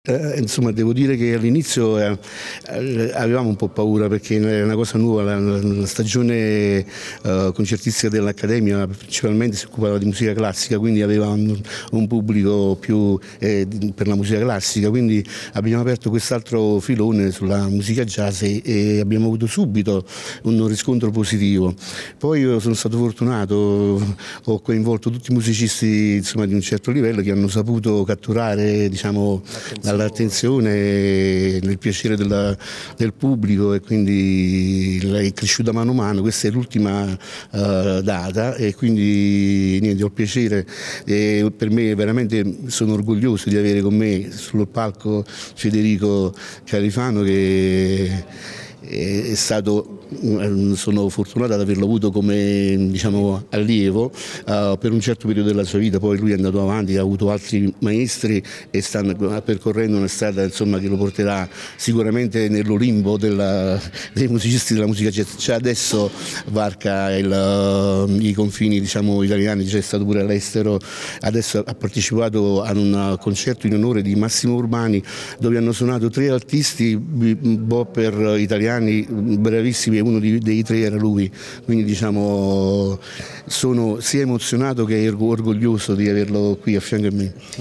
Insomma, devo dire che all'inizio avevamo un po' paura perché era una cosa nuova, la stagione concertistica dell'Accademia principalmente si occupava di musica classica, quindi aveva un pubblico più per la musica classica, quindi abbiamo aperto quest'altro filone sulla musica jazz e abbiamo avuto subito un riscontro positivo. Poi io sono stato fortunato, ho coinvolto tutti i musicisti, insomma, di un certo livello che hanno saputo catturare, diciamo, l'attenzione e il piacere del pubblico, e quindi è cresciuta mano a mano. Questa è l'ultima data e quindi niente, ho il piacere, e per me veramente sono orgoglioso di avere con me sul palco Federico Califano, che è stato, sono fortunato ad averlo avuto come, diciamo, allievo per un certo periodo della sua vita. Poi lui è andato avanti, ha avuto altri maestri e sta percorrendo una strada, insomma, che lo porterà sicuramente nell'Olimpo dei musicisti della musica jazz. Già adesso varca i confini, diciamo, italiani, già è stato pure all'estero. Adesso ha partecipato a un concerto in onore di Massimo Urbani, dove hanno suonato 3 artisti bopper italiani bravissimi, e uno dei 3 era lui, quindi, diciamo, sono sia emozionato che orgoglioso di averlo qui a fianco a me.